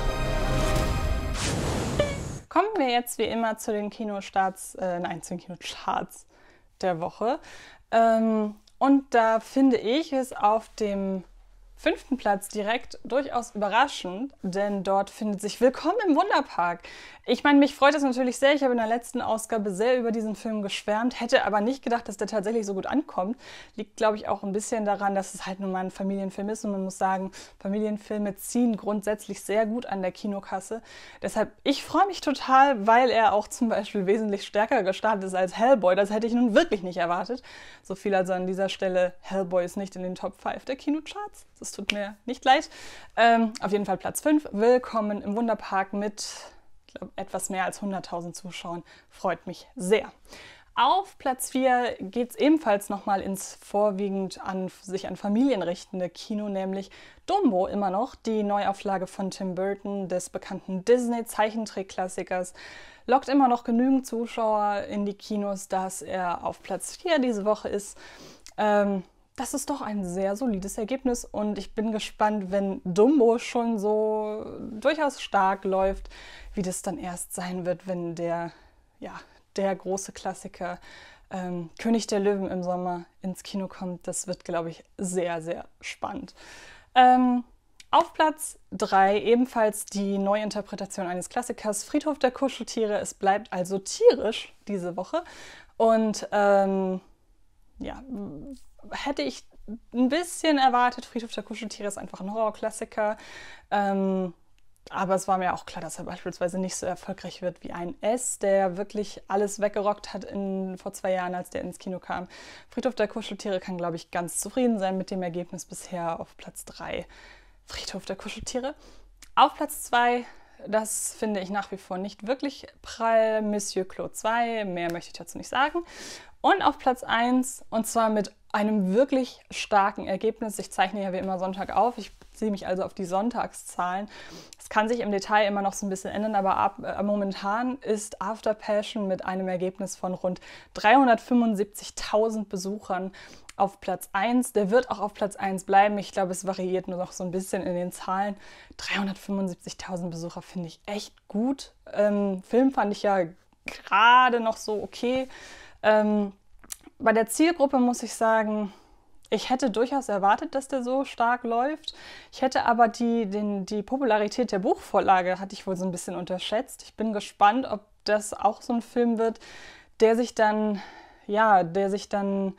Speaker 1: Kommen wir jetzt wie immer zu den Kinostarts, äh, nein, zu den Kinocharts der Woche. Ähm, und da finde ich es auf dem fünften Platz direkt durchaus überraschend, denn dort findet sich Willkommen im Wunderpark. Ich meine, mich freut das natürlich sehr. Ich habe in der letzten Ausgabe sehr über diesen Film geschwärmt, hätte aber nicht gedacht, dass der tatsächlich so gut ankommt. Liegt, glaube ich, auch ein bisschen daran, dass es halt nun mal ein Familienfilm ist und man muss sagen, Familienfilme ziehen grundsätzlich sehr gut an der Kinokasse. Deshalb, ich freue mich total, weil er auch zum Beispiel wesentlich stärker gestartet ist als Hellboy. Das hätte ich nun wirklich nicht erwartet. So viel also an dieser Stelle. Hellboy ist nicht in den Top fünf der Kinocharts. Das tut mir nicht leid. Ähm, auf jeden Fall Platz fünf. Willkommen im Wunderpark mit, ich glaube, etwas mehr als hunderttausend Zuschauern. Freut mich sehr. Auf Platz vier geht es ebenfalls nochmal ins vorwiegend an sich an Familien richtende Kino, nämlich Dumbo immer noch, die Neuauflage von Tim Burton, des bekannten Disney-Zeichentrick-Klassikers, lockt immer noch genügend Zuschauer in die Kinos, dass er auf Platz vier diese Woche ist. Ähm, Das ist doch ein sehr solides Ergebnis und ich bin gespannt, wenn Dumbo schon so durchaus stark läuft, wie das dann erst sein wird, wenn der, ja, der große Klassiker ähm, König der Löwen im Sommer ins Kino kommt. Das wird, glaube ich, sehr, sehr spannend. Ähm, auf Platz drei ebenfalls die Neuinterpretation eines Klassikers, Friedhof der Kuscheltiere. Es bleibt also tierisch diese Woche und ähm, ja, hätte ich ein bisschen erwartet. Friedhof der Kuscheltiere ist einfach ein Horrorklassiker. Ähm, aber es war mir auch klar, dass er beispielsweise nicht so erfolgreich wird wie ein S, der wirklich alles weggerockt hat in, vor zwei Jahren, als der ins Kino kam. Friedhof der Kuscheltiere kann, glaube ich, ganz zufrieden sein mit dem Ergebnis bisher auf Platz drei. Friedhof der Kuscheltiere. Auf Platz zwei, das finde ich nach wie vor nicht wirklich prall, Monsieur Claude zwei, mehr möchte ich dazu nicht sagen. Und auf Platz eins, und zwar mit einem wirklich starken Ergebnis. Ich zeichne ja wie immer Sonntag auf. Ich beziehe mich also auf die Sonntagszahlen. Es kann sich im Detail immer noch so ein bisschen ändern, aber ab, äh, momentan ist After Passion mit einem Ergebnis von rund dreihundertfünfundsiebzigtausend Besuchern auf Platz eins. Der wird auch auf Platz eins bleiben. Ich glaube, es variiert nur noch so ein bisschen in den Zahlen. dreihundertfünfundsiebzigtausend Besucher finde ich echt gut. Ähm, Film fand ich ja gerade noch so okay. Ähm, bei der Zielgruppe muss ich sagen, ich hätte durchaus erwartet, dass der so stark läuft. Ich hätte aber die, den, die Popularität der Buchvorlage hatte ich wohl so ein bisschen unterschätzt. Ich bin gespannt, ob das auch so ein Film wird, der sich dann, ja, der sich dann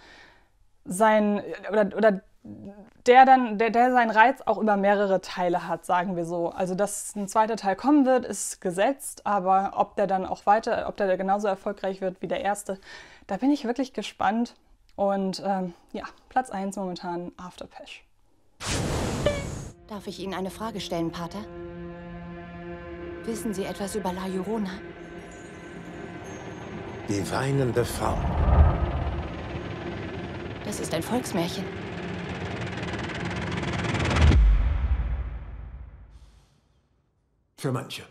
Speaker 1: sein, oder, oder der dann, der, der seinen Reiz auch über mehrere Teile hat, sagen wir so. Also, dass ein zweiter Teil kommen wird, ist gesetzt, aber ob der dann auch weiter, ob der genauso erfolgreich wird wie der erste, da bin ich wirklich gespannt. Und ähm, ja, Platz eins momentan After Passion.
Speaker 15: Darf ich Ihnen eine Frage stellen, Pater? Wissen Sie etwas über La Llorona?
Speaker 16: Die weinende Frau.
Speaker 15: Das ist ein Volksmärchen.
Speaker 16: Für manche.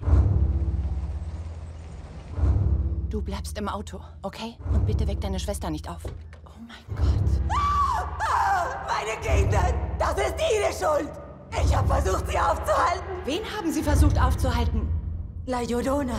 Speaker 15: Du bleibst im Auto, okay? Und bitte weck deine Schwester nicht auf. Oh mein Gott.
Speaker 17: Ah, meine Kinder! Das ist Ihre Schuld! Ich habe versucht, sie aufzuhalten.
Speaker 15: Wen haben Sie versucht aufzuhalten?
Speaker 17: La Llorona.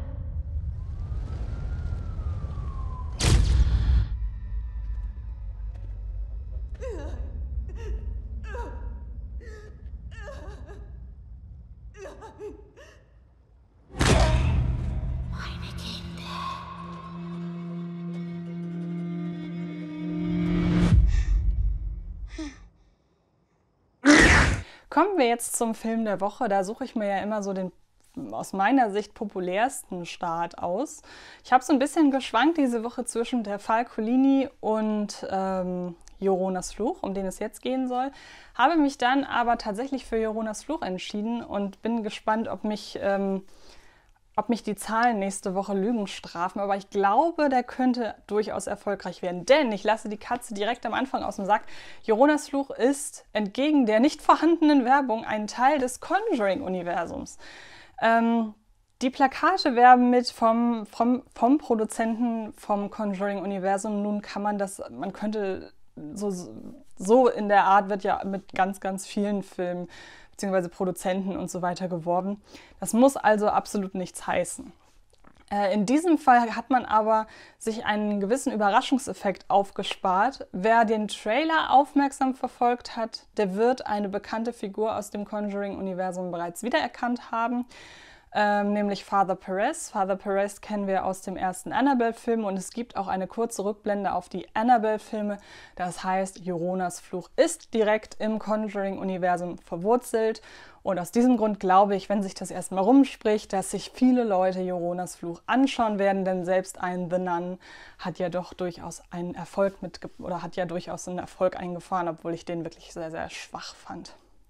Speaker 1: Kommen wir jetzt zum Film der Woche. Da suche ich mir ja immer so den aus meiner Sicht populärsten Start aus. Ich habe so ein bisschen geschwankt diese Woche zwischen der Fall Collini und ähm, Lloronas Fluch, um den es jetzt gehen soll. Habe mich dann aber tatsächlich für Lloronas Fluch entschieden und bin gespannt, ob mich ähm, ob mich die Zahlen nächste Woche Lügen strafen, aber ich glaube, der könnte durchaus erfolgreich werden. Denn, ich lasse die Katze direkt am Anfang aus dem Sack, Joronas Fluch ist entgegen der nicht vorhandenen Werbung ein Teil des Conjuring-Universums. Ähm, die Plakate werben mit vom, vom, vom Produzenten vom Conjuring-Universum. Nun kann man das, man könnte, so, so in der Art wird ja mit ganz, ganz vielen Filmen beziehungsweise Produzenten und so weiter geworben. Das muss also absolut nichts heißen. Äh, in diesem Fall hat man aber sich einen gewissen Überraschungseffekt aufgespart. Wer den Trailer aufmerksam verfolgt hat, der wird eine bekannte Figur aus dem Conjuring-Universum bereits wiedererkannt haben, ähm, nämlich Father Perez. Father Perez kennen wir aus dem ersten Annabelle-Film und es gibt auch eine kurze Rückblende auf die Annabelle-Filme. Das heißt, Joronas Fluch ist direkt im Conjuring-Universum verwurzelt und aus diesem Grund glaube ich, wenn sich das erstmal rumspricht, dass sich viele Leute Joronas Fluch anschauen werden, denn selbst ein The Nun hat ja doch durchaus einen Erfolg mit oder hat ja durchaus einen Erfolg eingefahren, obwohl ich den wirklich sehr, sehr schwach fand.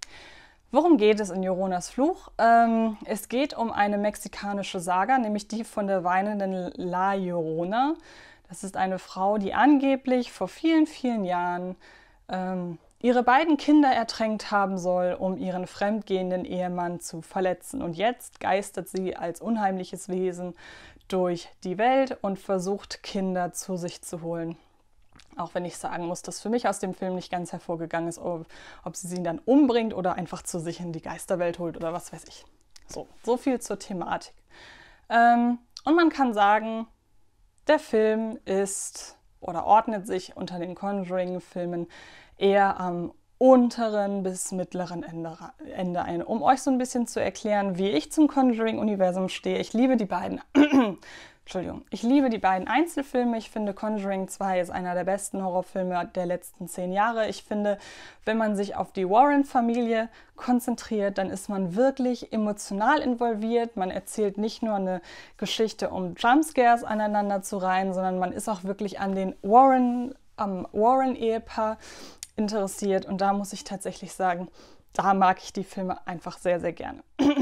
Speaker 1: Worum geht es in Joronas Fluch? Ähm, es geht um eine mexikanische Saga, nämlich die von der weinenden La Llorona. Das ist eine Frau, die angeblich vor vielen, vielen Jahren ähm, ihre beiden Kinder ertränkt haben soll, um ihren fremdgehenden Ehemann zu verletzen. Und jetzt geistert sie als unheimliches Wesen durch die Welt und versucht, Kinder zu sich zu holen. Auch wenn ich sagen muss, dass für mich aus dem Film nicht ganz hervorgegangen ist, ob, ob sie sie dann umbringt oder einfach zu sich in die Geisterwelt holt oder was weiß ich. So, so viel zur Thematik. Ähm, und man kann sagen, der Film ist oder ordnet sich unter den Conjuring-Filmen eher am unteren bis mittleren Ende, Ende ein. Um euch so ein bisschen zu erklären, wie ich zum Conjuring-Universum stehe. Ich liebe die beiden... Entschuldigung, ich liebe die beiden Einzelfilme. Ich finde, Conjuring zwei ist einer der besten Horrorfilme der letzten zehn Jahre. Ich finde, wenn man sich auf die Warren-Familie konzentriert, dann ist man wirklich emotional involviert. Man erzählt nicht nur eine Geschichte, um Jumpscares aneinander zu reihen, sondern man ist auch wirklich an den Warren, am Warren-Ehepaar interessiert. Und da muss ich tatsächlich sagen, da mag ich die Filme einfach sehr, sehr gerne.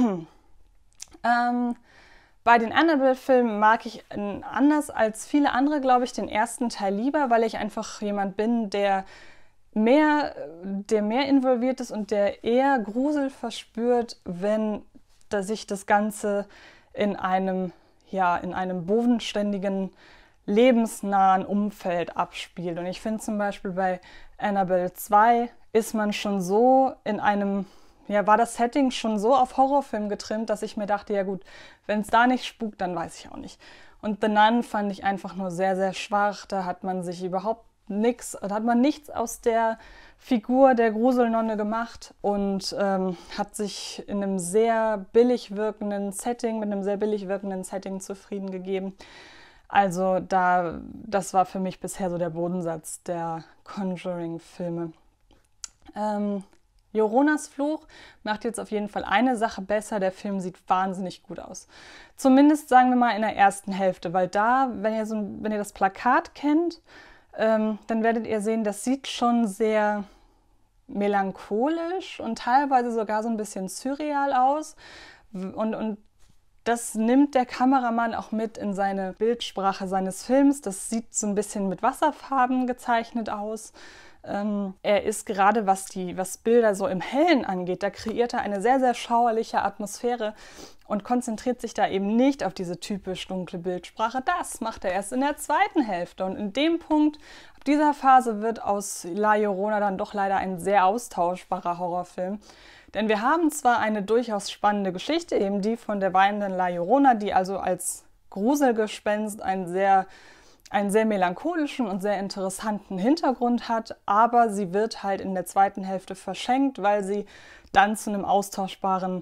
Speaker 1: ähm... Bei den Annabelle-Filmen mag ich anders als viele andere, glaube ich, den ersten Teil lieber, weil ich einfach jemand bin, der mehr, der mehr involviert ist und der eher Grusel verspürt, wenn sich das Ganze in einem, ja, in einem bodenständigen, lebensnahen Umfeld abspielt. Und ich finde zum Beispiel bei Annabelle zwei ist man schon so in einem... Ja, war das Setting schon so auf Horrorfilm getrimmt, dass ich mir dachte, ja gut, wenn es da nicht spukt, dann weiß ich auch nicht. Und The Nun fand ich einfach nur sehr, sehr schwach. Da hat man sich überhaupt nichts, da hat man nichts aus der Figur der Gruselnonne gemacht und ähm, hat sich in einem sehr billig wirkenden Setting, mit einem sehr billig wirkenden Setting zufrieden gegeben. Also da, das war für mich bisher so der Bodensatz der Conjuring-Filme. Ähm, Joronas Fluch macht jetzt auf jeden Fall eine Sache besser. Der Film sieht wahnsinnig gut aus. Zumindest sagen wir mal in der ersten Hälfte, weil da, wenn ihr, so, wenn ihr das Plakat kennt, ähm, dann werdet ihr sehen, das sieht schon sehr melancholisch und teilweise sogar so ein bisschen surreal aus. Und, und das nimmt der Kameramann auch mit in seine Bildsprache seines Films. Das sieht so ein bisschen mit Wasserfarben gezeichnet aus. Ähm, er ist gerade, was die was Bilder so im Hellen angeht, da kreiert er eine sehr, sehr schauerliche Atmosphäre und konzentriert sich da eben nicht auf diese typisch dunkle Bildsprache. Das macht er erst in der zweiten Hälfte. Und in dem Punkt, ab dieser Phase, wird aus La Llorona dann doch leider ein sehr austauschbarer Horrorfilm. Denn wir haben zwar eine durchaus spannende Geschichte, eben die von der weinenden La Llorona, die also als Gruselgespenst einen sehr einen sehr melancholischen und sehr interessanten Hintergrund hat, aber sie wird halt in der zweiten Hälfte verschenkt, weil sie dann zu einem austauschbaren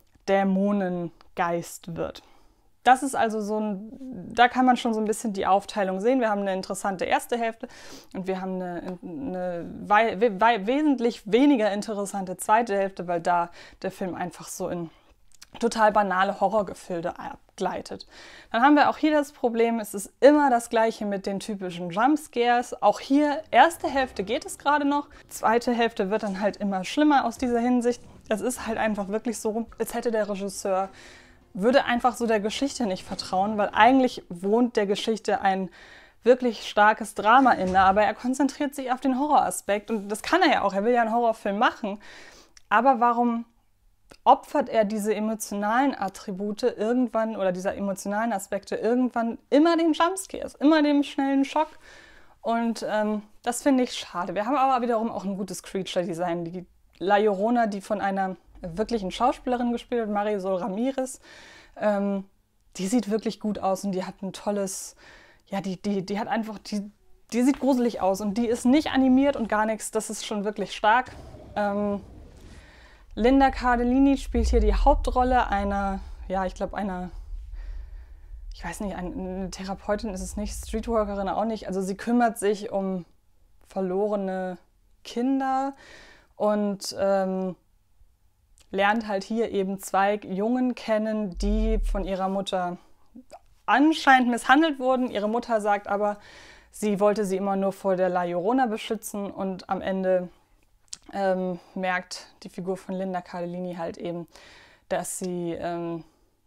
Speaker 1: Dämonengeist wird. Das ist also so ein, da kann man schon so ein bisschen die Aufteilung sehen. Wir haben eine interessante erste Hälfte und wir haben eine, eine wei wei wesentlich weniger interessante zweite Hälfte, weil da der Film einfach so in total banale Horrorgefilde abgleitet. Dann haben wir auch hier das Problem, es ist immer das Gleiche mit den typischen Jumpscares. Auch hier, erste Hälfte geht es gerade noch, zweite Hälfte wird dann halt immer schlimmer aus dieser Hinsicht. Es ist halt einfach wirklich so, als hätte der Regisseur würde einfach so der Geschichte nicht vertrauen, weil eigentlich wohnt der Geschichte ein wirklich starkes Drama inne, aber er konzentriert sich auf den Horroraspekt und das kann er ja auch, er will ja einen Horrorfilm machen, aber warum opfert er diese emotionalen Attribute irgendwann oder dieser emotionalen Aspekte irgendwann immer den Jumpscares, immer dem schnellen Schock und ähm, das finde ich schade. Wir haben aber wiederum auch ein gutes Creature-Design, die La Llorona, die von einer wirklichen Schauspielerin gespielt wird, Marisol Ramirez, ähm, die sieht wirklich gut aus und die hat ein tolles Ja, die, die, die hat einfach, die, die sieht gruselig aus und die ist nicht animiert und gar nichts, das ist schon wirklich stark. Ähm, Linda Cardellini spielt hier die Hauptrolle einer, ja, ich glaube einer, ich weiß nicht, eine Therapeutin ist es nicht, Streetworkerin auch nicht, also sie kümmert sich um verlorene Kinder und ähm, lernt halt hier eben zwei Jungen kennen, die von ihrer Mutter anscheinend misshandelt wurden. Ihre Mutter sagt aber, sie wollte sie immer nur vor der La Llorona beschützen und am Ende ähm, merkt die Figur von Linda Cardellini halt eben, dass sie, ähm,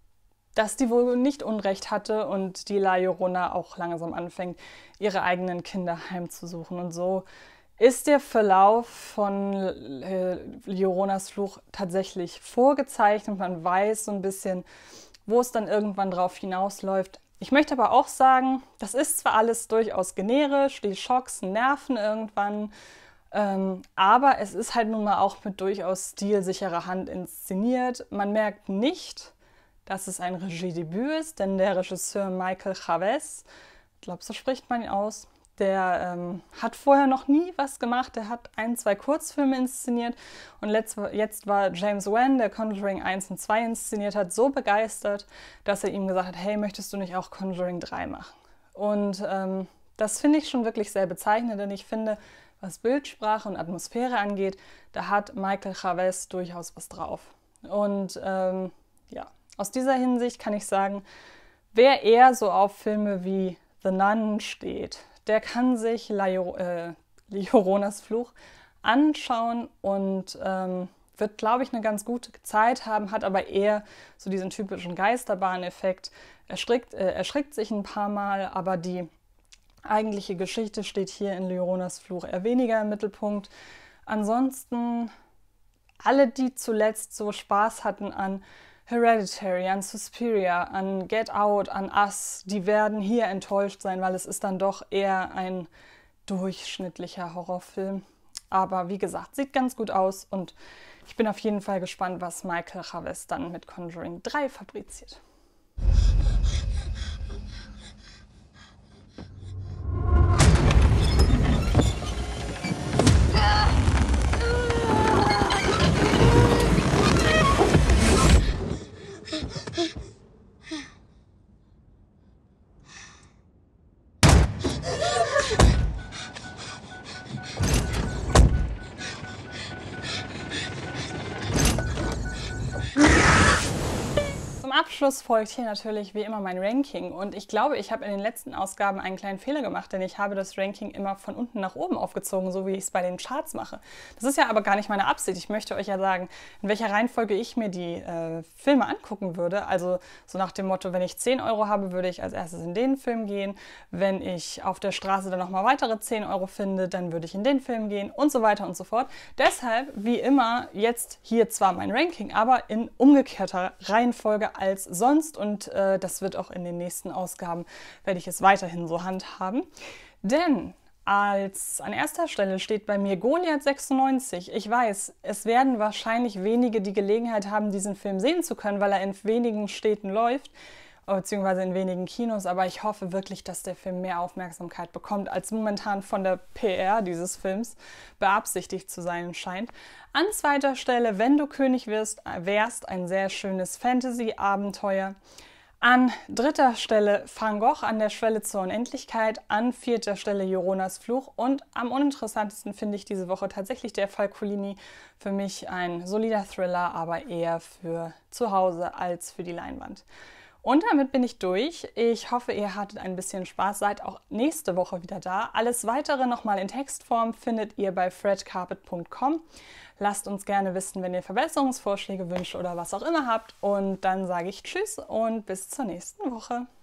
Speaker 1: dass die wohl nicht Unrecht hatte und die La Llorona auch langsam anfängt, ihre eigenen Kinder heimzusuchen. Und so ist der Verlauf von äh, Lloronas Fluch tatsächlich vorgezeichnet. Man weiß so ein bisschen, wo es dann irgendwann drauf hinausläuft. Ich möchte aber auch sagen, das ist zwar alles durchaus generisch, die Schocks nerven irgendwann, ähm, aber es ist halt nun mal auch mit durchaus stilsicherer Hand inszeniert. Man merkt nicht, dass es ein Regiedebüt ist, denn der Regisseur Michael Chavez, ich glaube, so spricht man ihn aus, der ähm, hat vorher noch nie was gemacht. Der hat ein, zwei Kurzfilme inszeniert und letzt, jetzt war James Wan, der Conjuring eins und zwei inszeniert hat, so begeistert, dass er ihm gesagt hat, hey, möchtest du nicht auch Conjuring drei machen? Und ähm, das finde ich schon wirklich sehr bezeichnend, denn ich finde, was Bildsprache und Atmosphäre angeht, da hat Michael Chavez durchaus was drauf. Und ähm, ja, aus dieser Hinsicht kann ich sagen, wer eher so auf Filme wie The Nun steht, der kann sich La äh, Lloronas Fluch anschauen und ähm, wird, glaube ich, eine ganz gute Zeit haben, hat aber eher so diesen typischen Geisterbahneffekt. Er erschrickt, äh, erschrickt sich ein paar Mal, aber die eigentliche Geschichte steht hier in Lloronas Fluch eher weniger im Mittelpunkt. Ansonsten, alle, die zuletzt so Spaß hatten an Hereditary, an Suspiria, an Get Out, an Us, die werden hier enttäuscht sein, weil es ist dann doch eher ein durchschnittlicher Horrorfilm. Aber wie gesagt, sieht ganz gut aus und ich bin auf jeden Fall gespannt, was Michael Chavez dann mit Conjuring drei fabriziert. Zum Abschluss folgt hier natürlich wie immer mein Ranking und ich glaube, ich habe in den letzten Ausgaben einen kleinen Fehler gemacht, denn ich habe das Ranking immer von unten nach oben aufgezogen, so wie ich es bei den Charts mache. Das ist ja aber gar nicht meine Absicht. Ich möchte euch ja sagen, in welcher Reihenfolge ich mir die äh, Filme angucken würde. Also so nach dem Motto, wenn ich zehn Euro habe, würde ich als erstes in den Film gehen. Wenn ich auf der Straße dann nochmal weitere zehn Euro finde, dann würde ich in den Film gehen und so weiter und so fort. Deshalb, wie immer, jetzt hier zwar mein Ranking, aber in umgekehrter Reihenfolge als sonst und äh, das wird auch in den nächsten Ausgaben, werde ich es weiterhin so handhaben. Denn als an erster Stelle steht bei mir Goliath sechsundneunzig. Ich weiß, es werden wahrscheinlich wenige die Gelegenheit haben, diesen Film sehen zu können, weil er in wenigen Städten läuft, beziehungsweise in wenigen Kinos, aber ich hoffe wirklich, dass der Film mehr Aufmerksamkeit bekommt, als momentan von der P R dieses Films beabsichtigt zu sein scheint. An zweiter Stelle, Wenn du König wirst, wärst, ein sehr schönes Fantasy-Abenteuer. An dritter Stelle Van Gogh an der Schwelle zur Unendlichkeit, an vierter Stelle Lloronas Fluch und am uninteressantesten finde ich diese Woche tatsächlich der Fall Coligny. Für mich ein solider Thriller, aber eher für zu Hause als für die Leinwand. Und damit bin ich durch. Ich hoffe, ihr hattet ein bisschen Spaß, seid auch nächste Woche wieder da. Alles Weitere nochmal in Textform findet ihr bei fred carpet punkt com. Lasst uns gerne wissen, wenn ihr Verbesserungsvorschläge wünscht oder was auch immer habt. Und dann sage ich Tschüss und bis zur nächsten Woche.